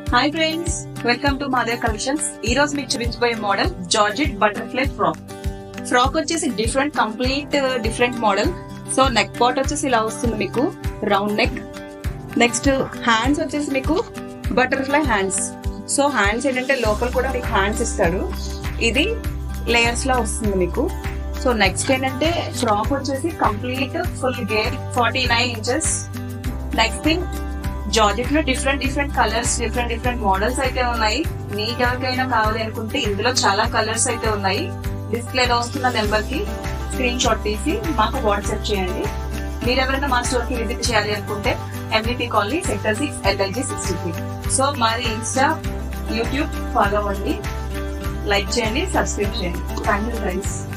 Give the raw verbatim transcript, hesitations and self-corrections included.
Hi friends, welcome to Mahadev collections. Ee roju meeku chupinchboye model Georgette butterfly frock. Frock vachesi different complete uh, different model. So neck part vachesi ila vastundi meeku round neck. Next hands vachesi meeku butterfly hands. So hands ఏంటంటే లోపల కూడా మీకు hands ఇస్తాడు. ఇది layers లా వస్తుంది మీకు. So next ఏంటంటే ఫ్రాక్ వచ్చేసి కంప్లీట్ ఫుల్ గేర్ forty nine inches. Next thing georgette లో different different colours different different models అయితే ఉన్నాయి. మీకు ఎవరికైనా కావాలి అనుకుంటే ఇందులో చాలా కలర్స్ అయితే ఉన్నాయి. డిస్ప్లేలో వస్తున్న నెంబర్ కి స్క్రీన్ షాట్ తీసి మాకు వాట్సాప్ చేయండి. మీరు ఎవరైనా మా స్టోర్ కి విజిట్ చేయాలి అనుకుంటే MVP colony sector six LLG sixty three. So మరి ఇన్స్టా యూట్యూబ్ ఫాలో అవ్వండి, లైక్ చేయండి, సబ్స్క్రైబ్ చేయండి. Thank you friends.